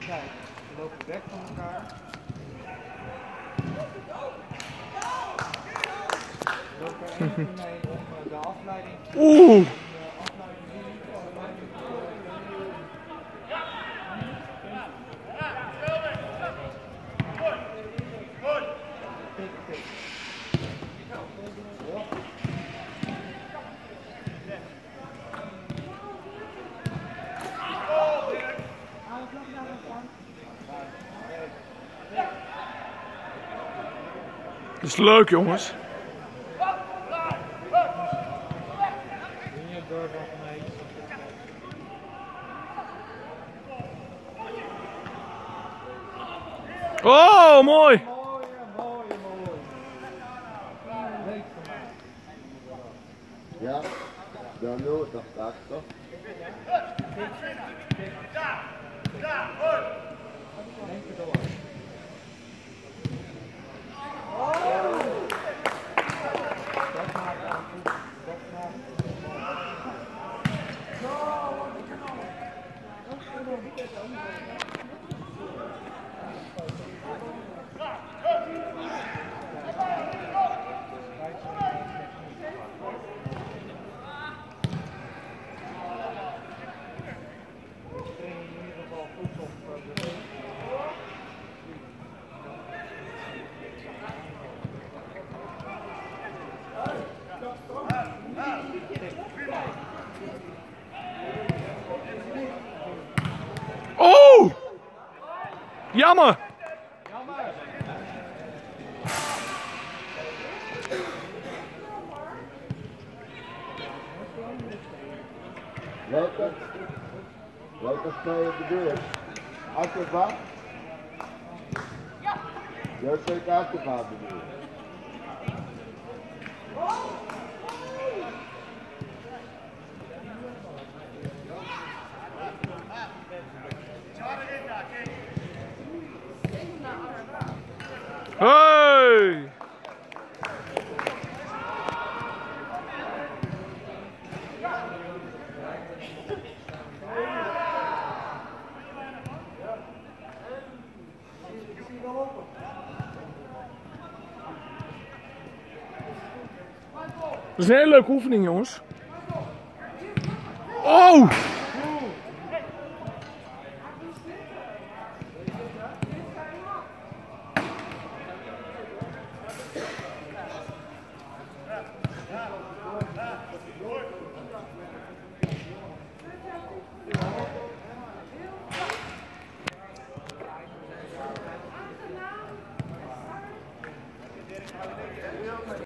tijd. Ze lopen weg van elkaar. Ze lopen er één keer mee om de afleiding te Oeh! Dat is leuk, jongens. Oh, mooi! Ja, dan nooit, dat staat toch? Oh! Jammer! Welke speel bedoel je? Achterbaan? Ja, zeker achterbaan bedoel je. Hey! Dat is een hele leuke oefening, jongens. Oh!